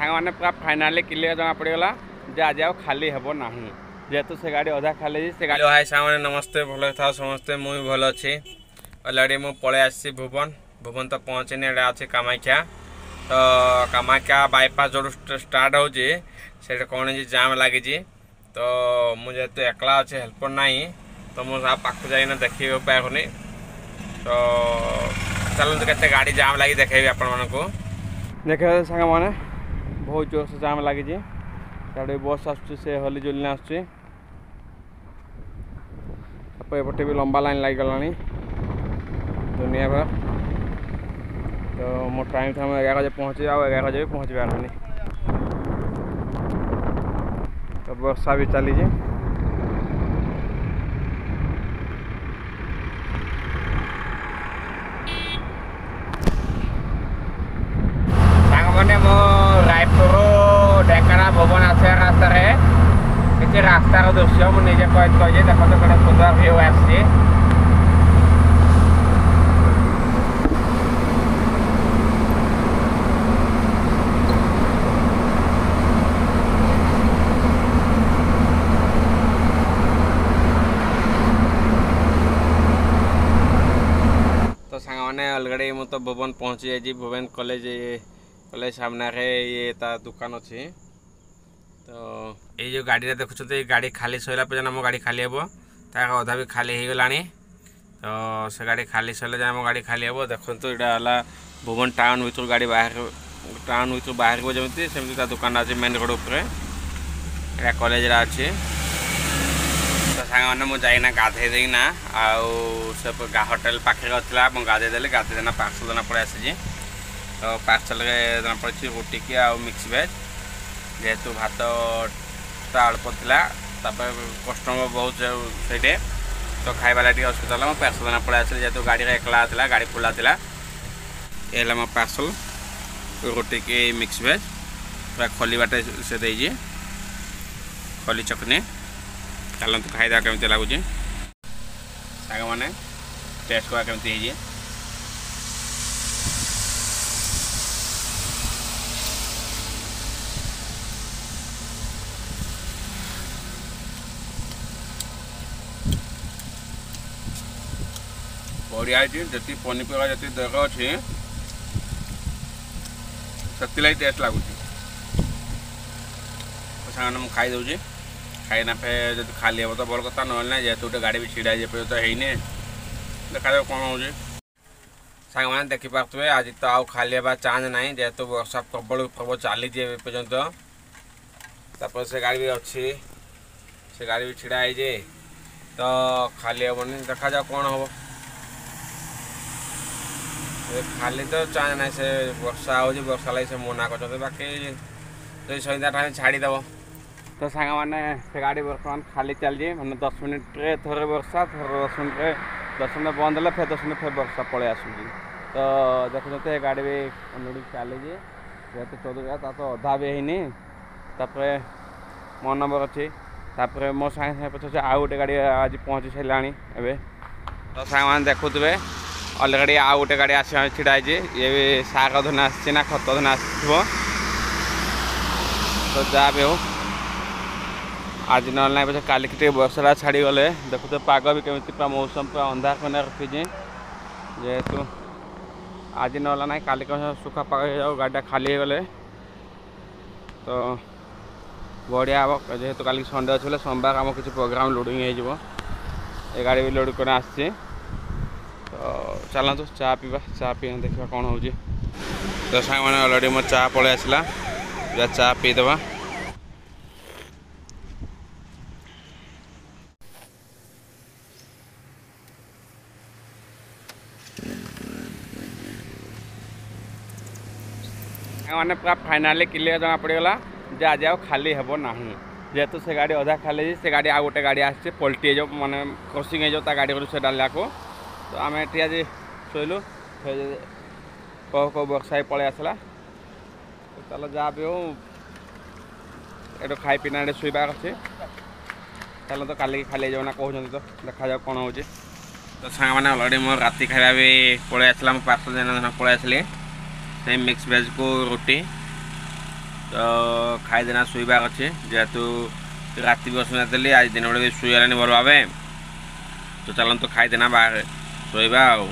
सांग मैंने पूरा फाइनाली क्लियर जना पड़गला जे आज आउ खाली हेब ना जेहेतु से गाड़ी अधा खाली से गाड़ी हाय सांग मैंने नमस्ते भल था समस्ते मुझे भल अच्छी अलरेडी मुझे पलि आसी भुवन भुवन तो पहुँचनी एडा अच्छी कामाख्या तो कामाख्या बाईपास जो स्टार्ट होची से कौन जाम लगी तो मुझे तो एकला अच्छे हेल्पर ना तो मुझे पाख जाइना देखी पानी तो चलते केते गाड़ी जाम लगी देखेबी आपण मानकु देखे सांग मैंने बहुत जोर से जाम लगी साढ़े बस आसे हली जुलने आसपटे भी लंबा लाइन लग गला दुनिया भर तो मो टाइम था 11 बजे पहुँचे आ 11 बजे भी पहुँच पारे तो वर्षा भी चली मैंने मो रायपुर ढेंकाना भुवन आस रास्ता किसी रास्तार दृश्य मुझे कही देख तो कड़े सुंदर व्यू आसी तो सांग मैंने अलरेडी मु तो भुवन पहुँची जाइए भुवन कॉलेज सामने ये ता दुकान अच्छी तो ये जो गाड़ी देखुं गाड़ी खाली सैला पर्यटन आम गाड़ी खाली हे अधा भी खाली हो गला तो से गाड़ी खाली सैले जाए आम गाड़ी खाली हे देखो यहाँ भुवन टाउन भर गाड़ी बाहर जमी सेमती दुकान अच्छे मेन रोड उपर कॉलेज अच्छी तो सांग मैंने मुझे जाइना गाधे देना आउ होटेल पाखे था गाधे देली गाधे देना पार्सल देना पड़े आसी तो पार्सल जना पड़ी रोटी की आउ मिक्स वेज जेहेतु भात तो अल्प था कस्टमर बहुत से तो खाइबा टे असुविधा है पार्सल देना पड़े आस जेहेतु गाड़ी एकला था गाड़ी खुला था ये मो पार्सल रोटी की मिक्स वेज पूरा खली बाटे से देजी खली चटनी चलते खाईदा केमती लगुच सांग मैंने टेस्ट करा केमती बढ़िया जी पनीपरिया जी देख अच्छी से टेस्ट लगुच सामने मुझे खाई दूसरी खाईना फिर जब खाली हे तो बड़ कथा ना जेहेतु गोटे गाड़ी भी छिड़ा तो है देखा कौन हो सांग मैंने देखिपे आज तो आउ खाली होगा चांस ना जेहेतु वर्षा प्रबल प्रबल चली पर्यटन से गाड़ी भी अच्छी से गाड़ी भी छिड़ा है तो खाली हेनी देखा जाओ कौन हम खाली तो चांस ना से वर्षा वर्षा लगे से मना कर बाकी तो सन्ध्या टाइम छाड़ीदेव तो सांग मैंने से गाड़ी बर्तमान खाली चलती मैंने 10 मिनट थे वर्षा थे 10 मिनट बंद है फिर 10 मिनट फिर वर्षा पलि आसूँ तो देखते गाड़ी भी ऑलरेडी चली जेहेतु 14 तो अधा भी है मो नंबर अच्छी मो सागे पचास आउ गोटे गाड़ी आज पहुँची सारा एवं तो सांग मैंने देखुए अलरेडी आउ गोटे गाड़ी आस छिड़ा ये भी साग धना आसना खत धना आस तो जहाँ भी हो आज ना पचे काली की वर्षा छाड़ी गले देखो पाग भी केमी पूरा मौसम पूरा अंधार कर रखी जेहेतु आज ना ना काली सुखा पाग जाओ गाड़ी खाली गले तो बढ़िया हम जेहेतु काली संडे अच्छे सोमवार आम किसी प्रोग्राम लोडिंग हो गाड़ी भी लोड कर आसी तो चलतु चा पीवा चा पी देखा कौन हो तो सांग मैंने अलरेडी मो चा पलि आसला चा पीदेवा मैंने पूरा फाइनाली क्लियर जना पड़गला जे आज आउ खाली हेब ना जेहेतु से गाड़ी अधा खाली से गाड़ी आउ गोटे गाड़ी आसी पलटि जो माने क्रॉसिंग हो गाड़ी को से डाला को तो आम ये आज शोलु कौ वर्षा ही पलि आसला तो चलो जहाँ भी हो ये खाई पीना शुबार अच्छे चलो तो काली खाली जाओ ना कहते तो देखा जाओ कौन हो तो सांग मैंने अलरेडी मोर राति खाଇବା भी पलि आसला पार्सल देना पलि आसली से मिक्स वेज को रोटी तो खाईदेना शुवा अच्छे जेहेतु राति भी असुविधा देली आज दिन बड़े शुईगलानी भल भाव तो चलते तो खाईदेना बाहर शोवा आ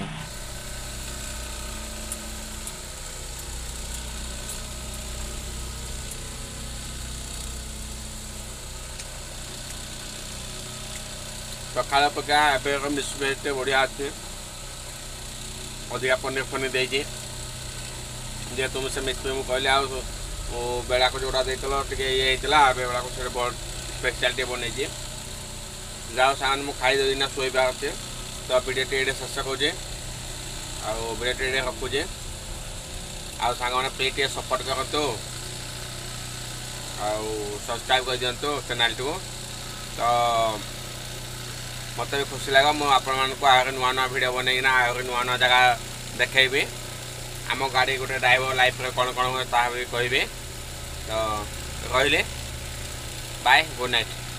सकाल पका एवं मिसमेट बढ़िया अच्छे अधिका पनीर फनीर देती जेहेतु मुझे मिसमेट मुझे कहली आ बेड़ा को जोड़ा देते ये बेड़ा को बहुत स्पेशल बनई जाओ सामान मुझे खाईदेवी ना शोवा अच्छे तो भिडियो ये शेष करुचे भिडियो ये रखुचे आउ सांग मैंने प्लीज टे सपोर्ट करते सब्सक्राइब कर दिंतु चैनल टी तो मत भी खुशी लगे मुझे आगे नुआ नुआ भिड बनईना आगे नुआ नुआ जगह देखी आम गाड़ी गोटे ड्राइवर लाइफ में कौन कौन हुए ता भी कहे तो रही बाय गुड नाइट।